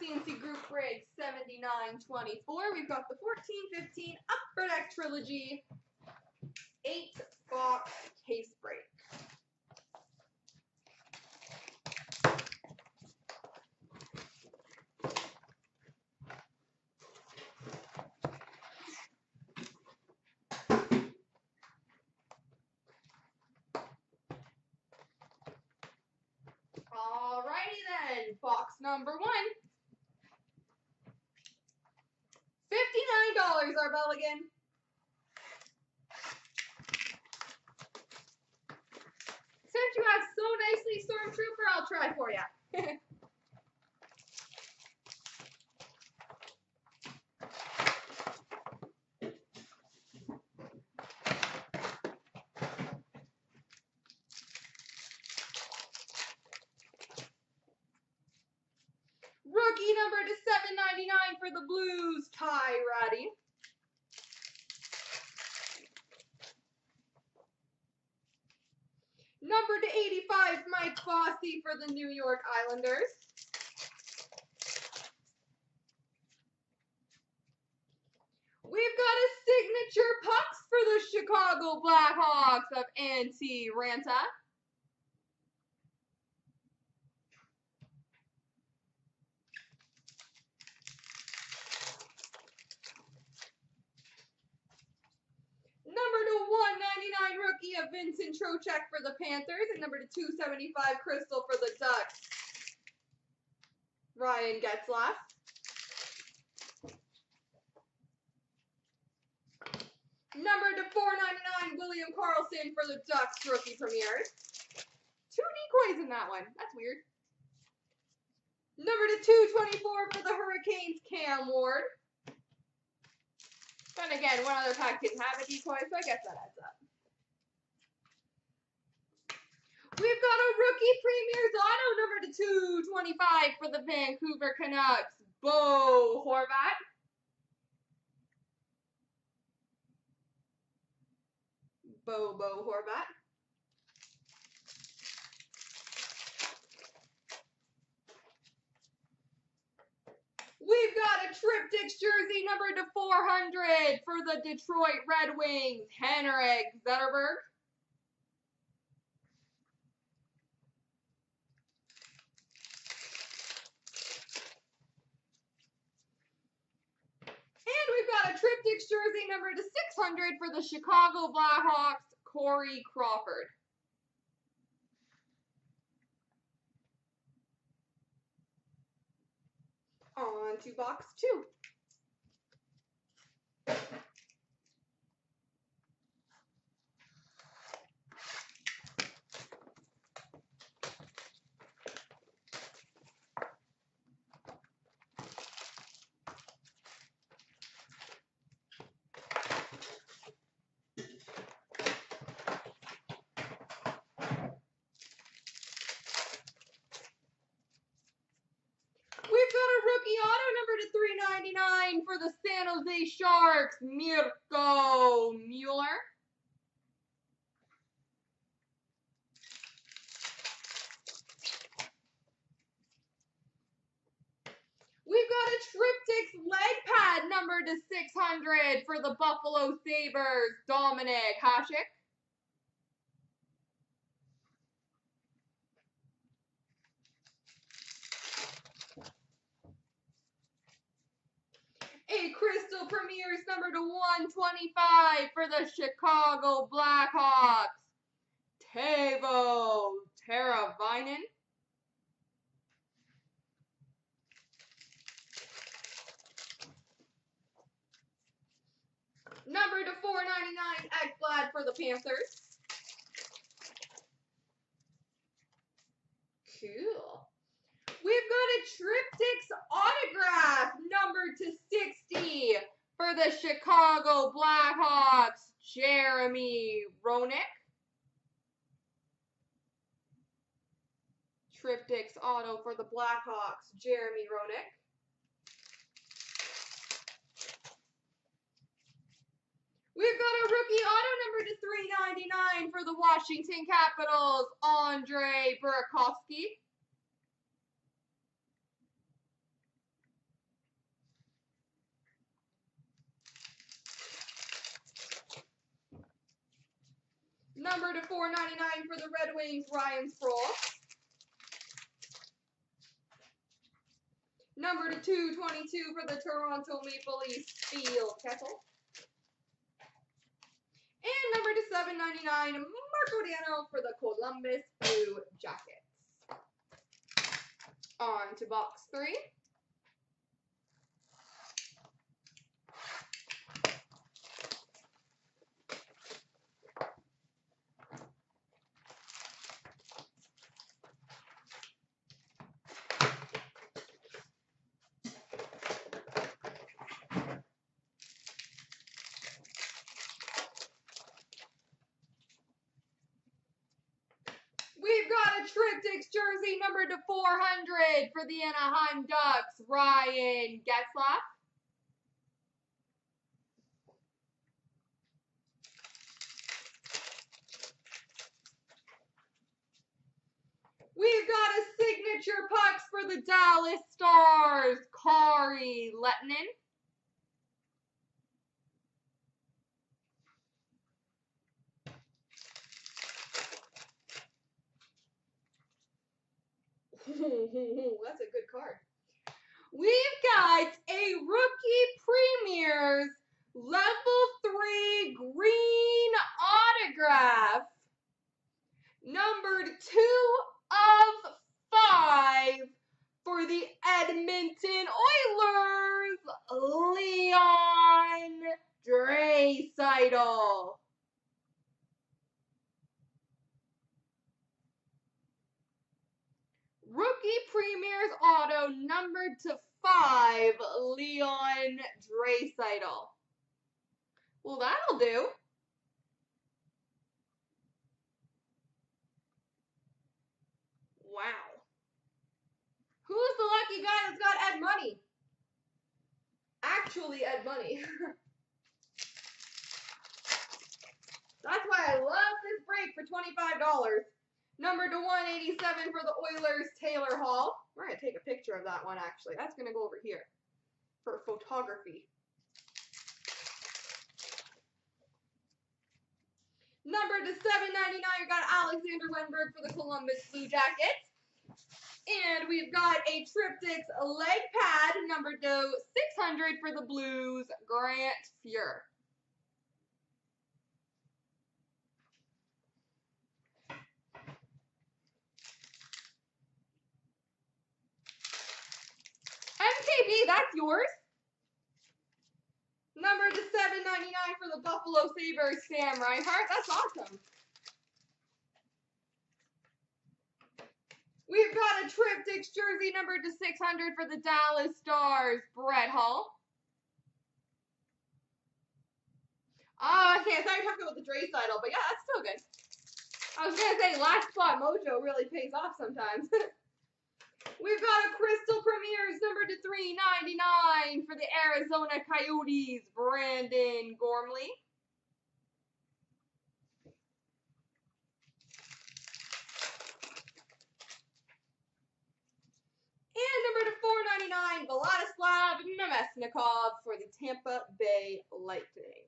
CNC Group Break 7924. We've got the 14-15 Upper Deck Trilogy 8-box case break. Alrighty then, box number 1. $59, Arbelligan. Since you have so nicely, Stormtrooper, I'll try for you. Rookie number to 799 for the Blues, Ty Ratty. Number to 85, Mike Bossy for the New York Islanders. We've got a signature pucks for the Chicago Blackhawks of Antti Ranta. Number to 199 rookie of Vincent Trocheck for the Panthers. And number to 275 crystal for the Ducks, Ryan Getzlaf. Number to 499 William Karlsson for the Ducks rookie premieres. 2 decoys in that one. That's weird. Number to 224 for the Hurricanes, Cam Ward. Then again, one other pack didn't have a decoy, so I guess that adds up. We've got a rookie premieres auto number to 225 for the Vancouver Canucks, Bo Horvat. Bo Horvat. We've got a Triptychs jersey number to 400 for the Detroit Red Wings, Henrik Zetterberg. And we've got a Triptychs jersey number to 600 for the Chicago Blackhawks, Corey Crawford. On to box 2. We've got a rookie auto number to 399 for the San Jose Sharks, Mirko Mueller. We've got a Triptychs leg pad number to 600 for the Buffalo Sabres, Dominik Hasek. A Crystal Premieres number to 125 for the Chicago Blackhawks, Teuvo Teravainen. Number to 499 Ekblad for the Panthers. Cool. We've got a Triptychs autograph number to 60 for the Chicago Blackhawks, Jeremy Roenick. Triptychs auto for the Blackhawks, Jeremy Roenick. We've got a rookie auto number to 399 for the Washington Capitals, Andre Burakovsky. Number to 499 for the Red Wings, Ryan Sproul. Number to 222 for the Toronto Maple Leafs, Phil Kessel. And number to 799, Marco Dano for the Columbus Blue Jackets. On to box 3. We've got a Triptychs jersey number to 400 for the Anaheim Ducks, Ryan Getzlaf. We've got a signature pucks for the Dallas Stars, Kari Lehtonen. That's a good card. We've got a Rookie Premiers Level 3 green autograph, numbered 2 of 5 for the Edmonton Oilers, Leon Draisaitl. Rookie Premiers Auto numbered to 5, Leon Draisaitl. Well, that'll do. Wow. Who's the lucky guy that's got Ed Money? Actually, Ed Money. That's why I love this break for $25. Number to 187 for the Oilers, Taylor Hall. We're going to take a picture of that one, actually. That's going to go over here for photography. Number to 799, we got Alexander Wennberg for the Columbus Blue Jackets. And we've got a Triptychs leg pad, number to 600 for the Blues, Grant Fuhr. MKB, that's yours. Number to 799 for the Buffalo Sabres, Sam Reinhart. That's awesome. We've got a Triptychs jersey number to 600 for the Dallas Stars, Brett Hull. Oh, okay, I thought you were talking about the Draisaitl, but yeah, that's still good. I was going to say, last spot mojo really pays off sometimes. We've got a Crystal Premiers number to 399 for the Arizona Coyotes, Brandon Gormley. And number to 499, Vladislav Namestnikov for the Tampa Bay Lightning.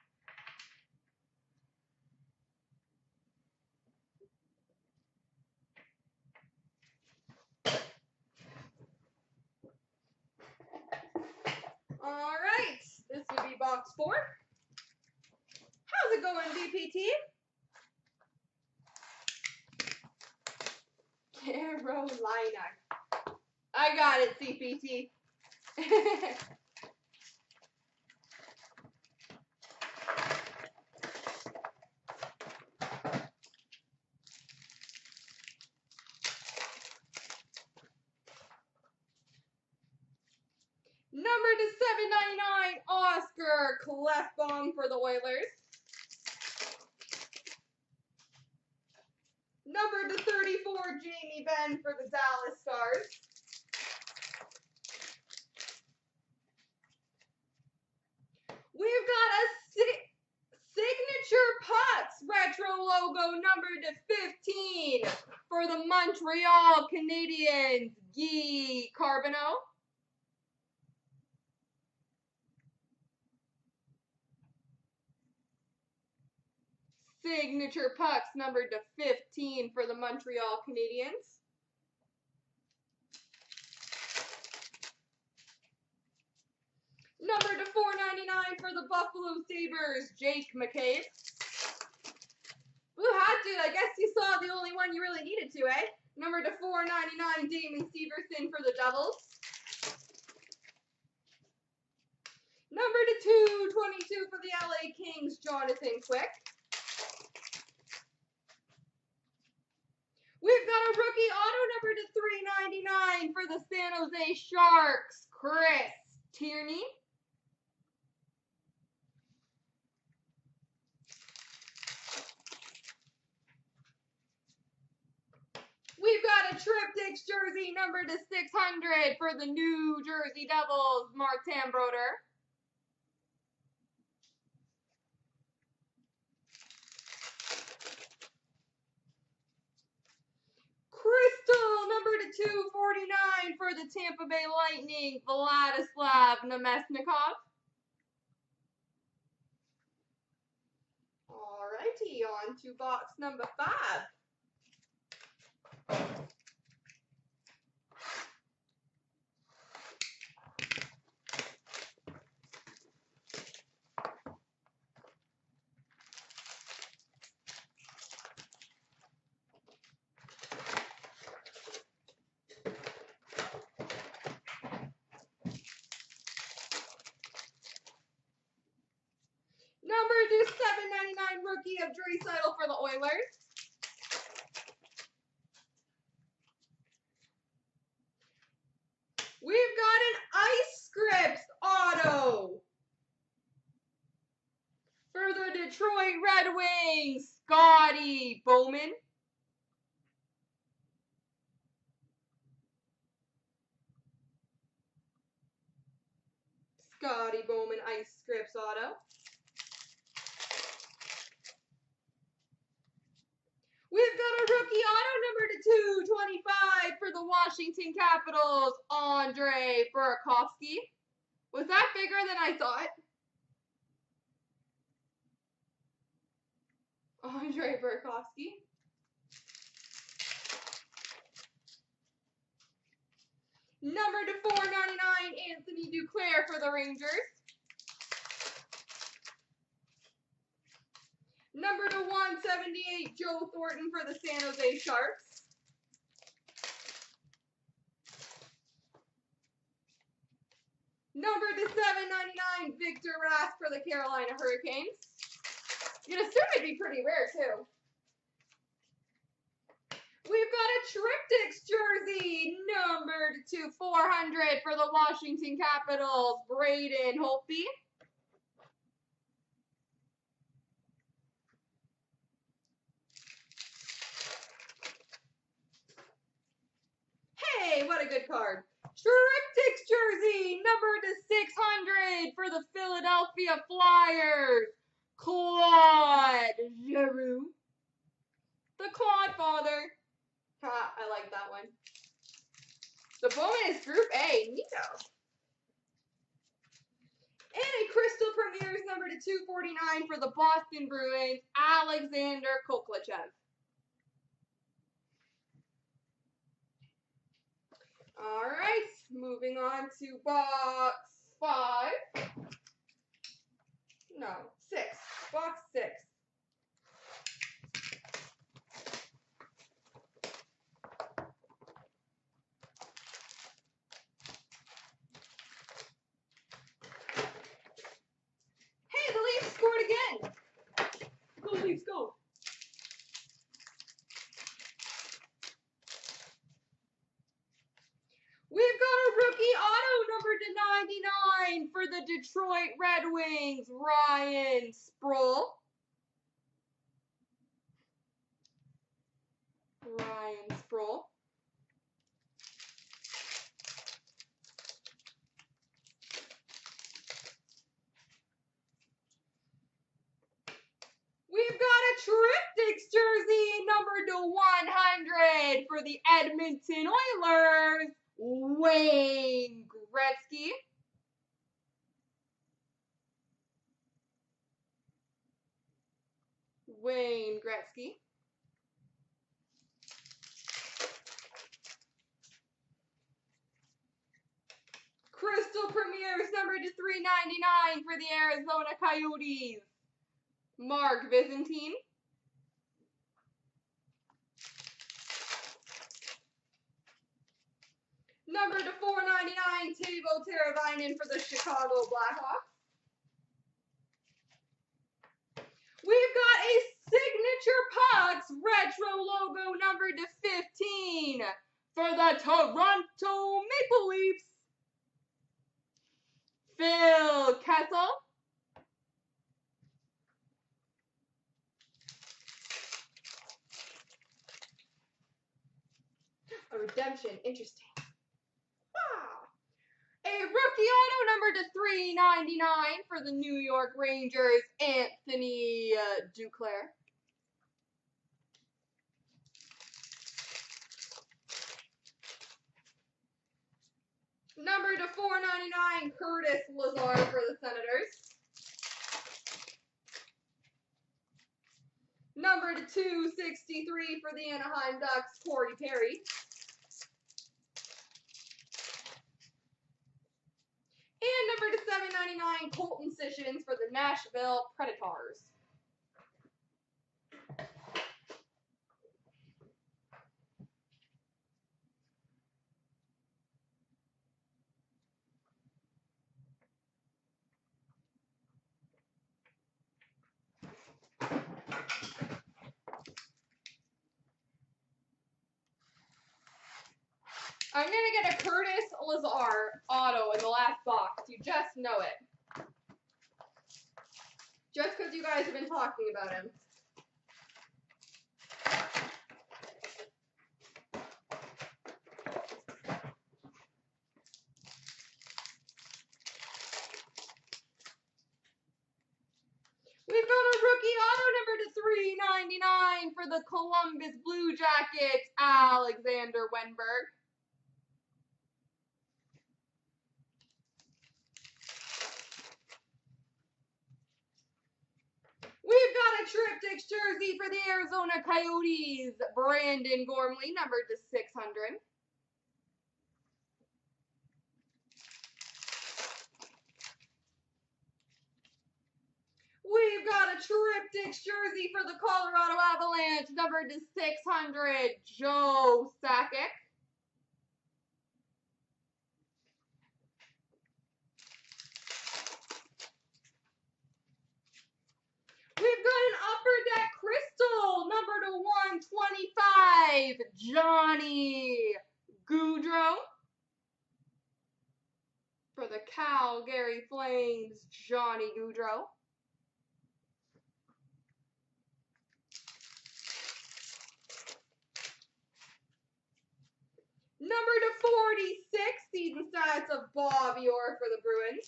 All right, this would be box 4. How's it going, DPT? Carolina. I got it, CPT. Number to 799, Oscar Klefbom for the Oilers. Number to 34, Jamie Benn for the Dallas Stars. We've got a signature pucks retro logo number to 15 for the Montreal Canadiens, Guy Carbonneau. signature pucks numbered to 15 for the Montreal Canadiens. Number to 499 for the Buffalo Sabres, Jake McCabe. Who had to? I guess you saw the only one you really needed to, eh? Number to 499, Damon Severson for the Devils. Number to 222 for the LA Kings, Jonathan Quick. We've got a rookie auto number to 399 for the San Jose Sharks, Chris Tierney. We've got a triptychs jersey number to 600 for the New Jersey Devils, Martin Brodeur. Crystal number to 249 for the Tampa Bay Lightning, Vladislav Namestnikov. Alrighty, on to box number 5. Number to 799 rookie of Draisaitl for the Oilers. We've got an Ice Scripts auto for the Detroit Red Wings, Scotty Bowman. Scotty Bowman Ice Scripts auto. We've got a rookie auto number to 225 for the Washington Capitals, Andre Burakovsky. Was that bigger than I thought? Andre Burakovsky. Number to 499, Anthony Duclair for the Rangers. Number to 178, Joe Thornton for the San Jose Sharks. Number to 799, Victor Rask for the Carolina Hurricanes. You'd assume it'd be pretty rare, too. We've got a triptychs jersey, numbered to 400 for the Washington Capitals, Braden Holtby. Hey, what a good card. Triptychs jersey, number to 600 for the Philadelphia Flyers, Claude Giroux. The Claude Father. Ha, I like that one. The Bowman is Group A. Neato. And a Crystal Premier's number to 249 for the Boston Bruins, Alexander Koklachev. All right, moving on to box 5. No, 6. Box 6. Hey, the Leafs scored again. Go Leafs, go. We've got a rookie auto number to 99 for the Detroit Red Wings, Ryan Sproul. Ryan Sproul. We've got a triptychs jersey number to 100 for the Edmonton Oilers, Wayne Gretzky. Wayne Gretzky. Crystal Premiers number to 399 for the Arizona Coyotes. Mark Byzantine. Number to 499, Teuvo Teravainen for the Chicago Blackhawks. We've got a Signature Pucks retro logo number to 15 for the Toronto Maple Leafs. Phil Kessel. A redemption, interesting. A rookie auto number to 399 for the New York Rangers, Anthony Duclair. Number to 499, Curtis Lazar for the Senators. Number to 263 for the Anaheim Ducks, Corey Perry. And number to 799, Colton Sissons for the Nashville Predators. I'm going to get a Curtis Lazar auto in the last box. You just know it. Just because you guys have been talking about him. We've got a rookie auto number to 399 for the Columbus Blue Jackets, Alexander Wenberg. We've got a Triptychs jersey for the Arizona Coyotes, Brandon Gormley, numbered to 600. We've got a Triptychs jersey for the Colorado Avalanche, numbered to 600, Joe Sakic. We've got an Upper Deck Crystal, number to 125, Johnny Gaudreau. For the Calgary Flames, Johnny Gaudreau. Number to 46, season stats of Bob Orr for the Bruins.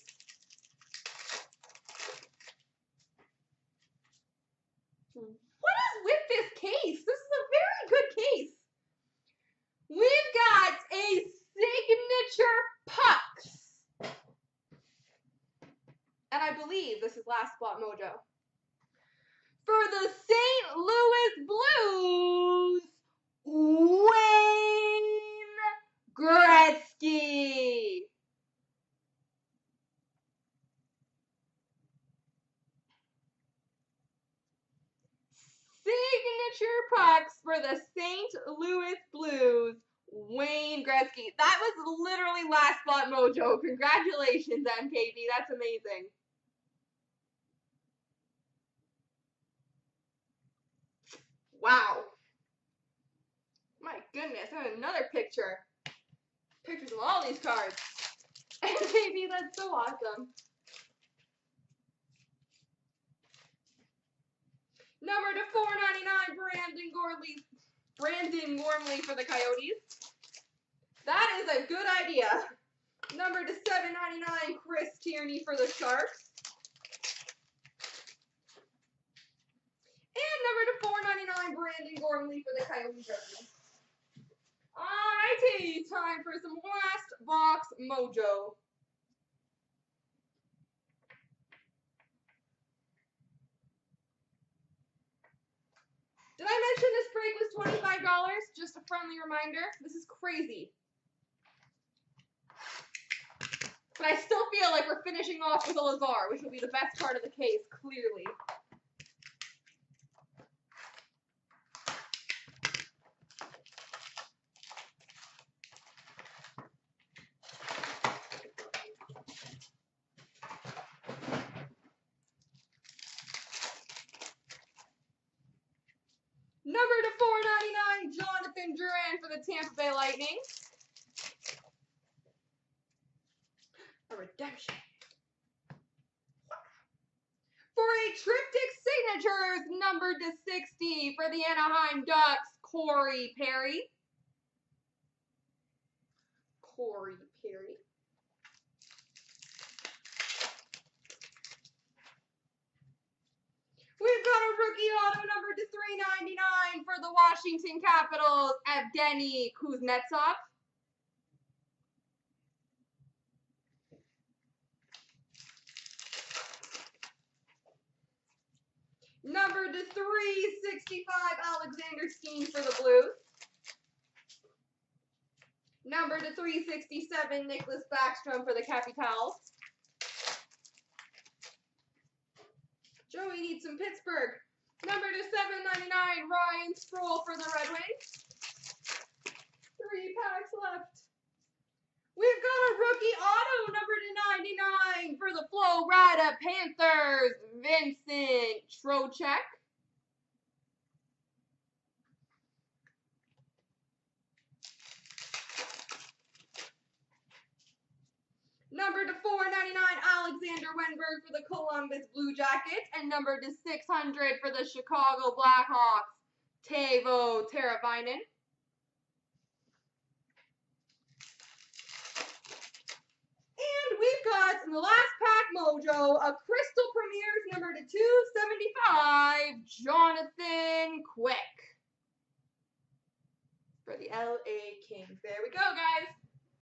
What is with this case? This is a very good case. We've got a Signature Pucks. And I believe this is Last Spot Mojo. For the St. Louis Blues, Wayne Gretzky. Signature Pucks for the St. Louis Blues, Wayne Gretzky. That was literally Last Spot Mojo. Congratulations, MKB. That's amazing. Wow. My goodness. I have another picture. Pictures of all these cards. MKB, that's so awesome. Number to 499, Brandon Gormley for the Coyotes. That is a good idea. Number to 799, Chris Tierney for the Sharks. And number to 499, Brandon Gormley for the Coyotes. Alrighty, time for some Last Box Mojo. Did I mention this break was $25? Just a friendly reminder. This is crazy. But I still feel like we're finishing off with a Lazar, which will be the best part of the case, clearly. Number to 499, Jonathan Duran for the Tampa Bay Lightning. A redemption. For a triptych signatures, number to 60 for the Anaheim Ducks, Corey Perry. Corey Perry. We've got a rookie auto number to 399 for the Washington Capitals, Evgeny Kuznetsov. Number to 365, Alexander Steen for the Blues. Number to 367, Nicholas Backstrom for the Capitals. Joey needs some Pittsburgh. Number to 799, Ryan Sproul for the Red Wings. 3 packs left. We've got a rookie auto number to 99 for the Florida Panthers, Vincent Trocheck. Number to 499, Alexander Wenberg for the Columbus Blue Jackets. And number to 600 for the Chicago Blackhawks, Teuvo Teravainen. And we've got, in the last pack mojo, a Crystal Premiers number to 275, Jonathan Quick for the LA Kings. There we go, guys.